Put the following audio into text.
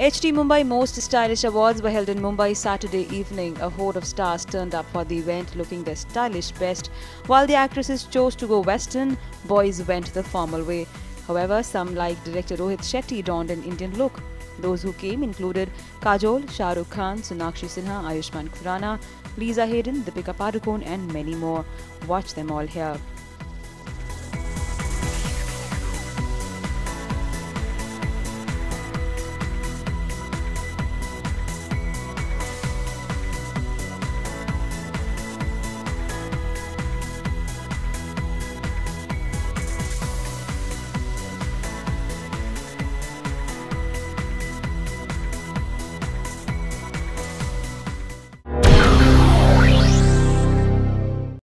HT Mumbai Most Stylish Awards were held in Mumbai Saturday evening. A horde of stars turned up for the event looking their stylish best. While the actresses chose to go western, boys went the formal way. However, some like director Rohit Shetty donned an Indian look. Those who came included Kajol, Shah Rukh Khan, Sonakshi Sinha, Ayushmann Khurrana, Lisa Hayden, Deepika Padukone and many more. Watch them all here.